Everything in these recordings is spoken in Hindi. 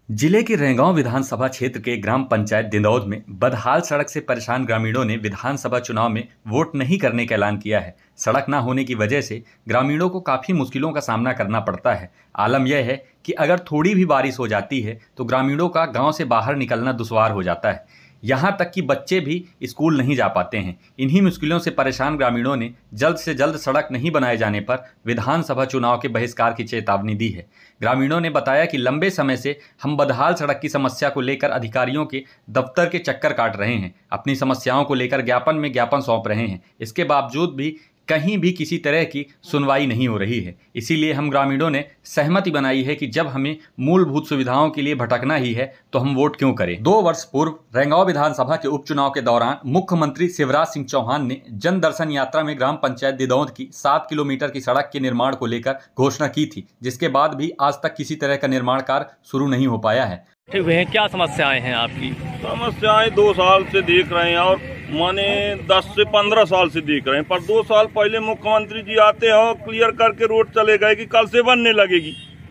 जिले के रैगांव विधानसभा क्षेत्र के ग्राम पंचायत दिंदौद में बदहाल सड़क से परेशान ग्रामीणों ने विधानसभा चुनाव में वोट नहीं करने का ऐलान किया है। सड़क न होने की वजह से ग्रामीणों को काफ़ी मुश्किलों का सामना करना पड़ता है। आलम यह है कि अगर थोड़ी भी बारिश हो जाती है तो ग्रामीणों का गांव से बाहर निकलना दुश्वार हो जाता है। यहाँ तक कि बच्चे भी स्कूल नहीं जा पाते हैं। इन्हीं मुश्किलों से परेशान ग्रामीणों ने जल्द से जल्द सड़क नहीं बनाए जाने पर विधानसभा चुनाव के बहिष्कार की चेतावनी दी है। ग्रामीणों ने बताया कि लंबे समय से हम बदहाल सड़क की समस्या को लेकर अधिकारियों के दफ्तर के चक्कर काट रहे हैं, अपनी समस्याओं को लेकर ज्ञापन में ज्ञापन सौंप रहे हैं। इसके बावजूद भी कहीं भी किसी तरह की सुनवाई नहीं हो रही है। इसीलिए हम ग्रामीणों ने सहमति बनाई है कि जब हमें मूलभूत सुविधाओं के लिए भटकना ही है तो हम वोट क्यों करें। 2 वर्ष पूर्व रैगांव विधानसभा के उपचुनाव के दौरान मुख्यमंत्री शिवराज सिंह चौहान ने जन दर्शन यात्रा में ग्राम पंचायत दिंदौद की 7 किलोमीटर की सड़क के निर्माण को लेकर घोषणा की थी, जिसके बाद भी आज तक किसी तरह का निर्माण कार्य शुरू नहीं हो पाया है। क्या समस्याएं हैं आपकी? समस्याएं 2 साल से देख रहे हैं और माने 10 से 15 साल से देख रहे हैं, पर 2 साल पहले मुख्यमंत्री जी आते हैं और क्लियर करके रोड चले गए कि कल से बनने लगेगी।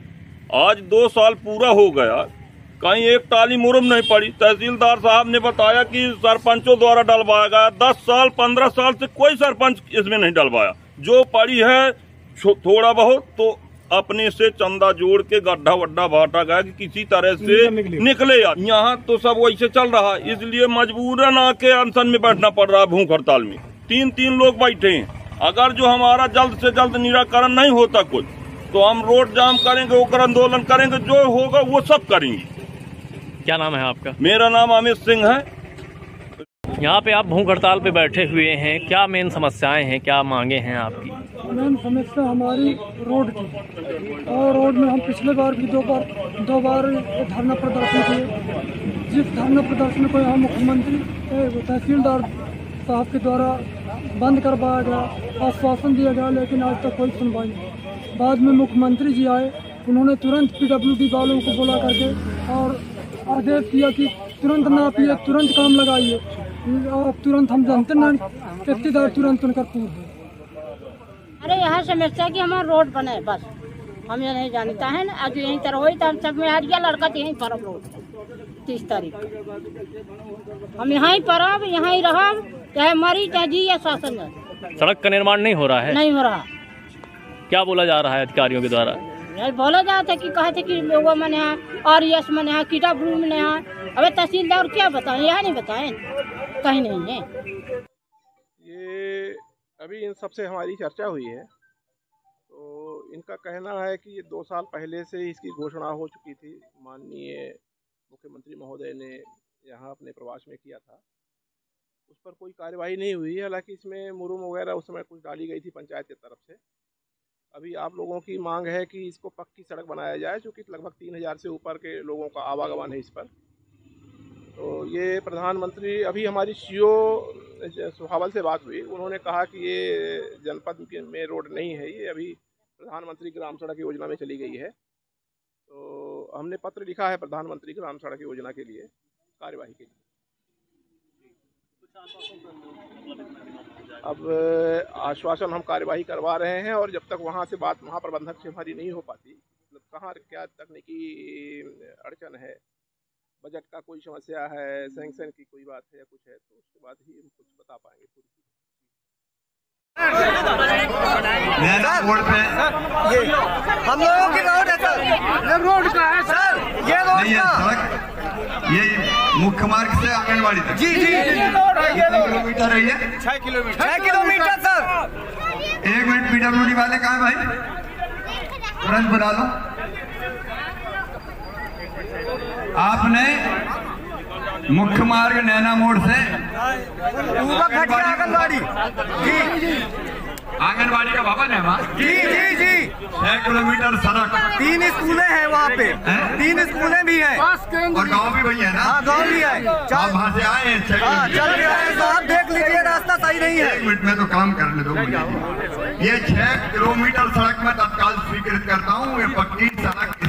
आज 2 साल पूरा हो गया, कहीं एक टाली मुरम नहीं पड़ी। तहसीलदार साहब ने बताया कि सरपंचों द्वारा डलवाया गया। 10 साल 15 साल से कोई सरपंच इसमें नहीं डलवाया। जो पड़ी है थोड़ा बहुत तो अपने से चंदा जोड़ के गड्ढा वड्ढा बांटा गया कि किसी तरह से निकले। यहाँ तो सब वैसे चल रहा है, इसलिए मजबूरन आके अनशन में बैठना पड़ रहा है। भूख हड़ताल में 3 लोग बैठे हैं। अगर जो हमारा जल्द से जल्द निराकरण नहीं होता कुछ तो हम रोड जाम करेंगे, होकर आंदोलन करेंगे, जो होगा वो सब करेंगे। क्या नाम है आपका? मेरा नाम अमित सिंह है। यहाँ पे आप भूख हड़ताल पे बैठे हुए हैं, क्या मेन समस्याएं हैं, क्या मांगे हैं आपकी? मेन समस्या हमारी रोड की, और रोड में हम पिछले बार भी दो बार धरना प्रदर्शन किए। जिस धरना प्रदर्शन को यहाँ मुख्यमंत्री तहसीलदार साहब के द्वारा बंद करवाया गया, आश्वासन दिया गया, लेकिन आज तक कोई सुनवाई नहीं। बाद में मुख्यमंत्री जी आए, उन्होंने तुरंत PWD वालों को बुला करके और आदेश दिया कि तुरंत नापिए, तुरंत काम लगाइए, और तुरंत हम जानते ना ठेकेदार तुरंत उनका पूर्ण है। अरे यहाँ समस्या कि हमारा रोड बने, बस हम ये नहीं जानता है ना। आज यहीं तरह हुई तो हम सब में हारिया लड़का तो यहीं पर रोड 30 तारीख को हम यहाँ ही परब, यहाँ ही रहा, चाहे मरी चाहे जी या शासन है। सड़क का निर्माण नहीं हो रहा है? नहीं हो रहा। क्या बोला जा रहा है अधिकारियों के द्वारा? बोला जाता है कि कहते कि लोगों मैंने यहाँ RES मैंने यहाँ कीटापुर में यहाँ। अबे तहसीलदार क्या बताएं, यहाँ नहीं बताएं, कहीं नहीं है। ये अभी इन सबसे हमारी चर्चा हुई है, तो इनका कहना है कि ये 2 साल पहले से इसकी घोषणा हो चुकी थी। माननीय मुख्यमंत्री महोदय ने यहाँ अपने प्रवास में किया था, उस पर कोई कार्यवाही नहीं हुई। हालांकि इसमें मुरुम वगैरह उस समय कुछ डाली गई थी पंचायत की तरफ से। अभी आप लोगों की मांग है कि इसको पक्की सड़क बनाया जाए, क्योंकि लगभग 3000 से ऊपर के लोगों का आवागमन है इस पर। तो ये प्रधानमंत्री, अभी हमारी CO सुहावल से बात हुई, उन्होंने कहा कि ये जनपद में रोड नहीं है, ये अभी प्रधानमंत्री ग्राम सड़क योजना में चली गई है। तो हमने पत्र लिखा है प्रधानमंत्री ग्राम सड़क योजना के लिए कार्यवाही के लिए। अब आश्वासन हम कार्यवाही करवा रहे हैं, और जब तक वहाँ से बात महाप्रबंधक से हमारी नहीं हो पाती, मतलब कहाँ क्या तकनीकी अड़चन है, बजट का कोई समस्या है, सैंक्शन की कोई बात है या कुछ है, तो उसके बाद ही हम कुछ बता पाएंगे। रोड पे ये हम लोगों की रोड है सर, ये रोड का है सर, ये रोड का सड़क, ये मुख्य मार्ग से आंगनबाड़ी तक। जी कितने किलोमीटर है ये? 6 किलोमीटर सर। 1 मिनट, PWD वाले कहाँ है भाई? तुरंत बना लो। आपने मुख्य मार्ग नैना मोड़ से आंगनबाड़ी, आंगनबाड़ी का भवन है वहाँ। जी 6 किलोमीटर सड़क, 3 स्कूलें हैं वहाँ पे, 3 स्कूलें भी हैं, और गांव भी वही है ना? हाँ, गांव भी है। आप वहाँ से आए हैं, चल के आए, तो आप देख लीजिए रास्ता सही नहीं है। 1 मिनट में तो काम करने दो मुझे। ये 6 किलोमीटर सड़क में तत्काल स्वीकृत करता हूँ। ये पक्की सड़क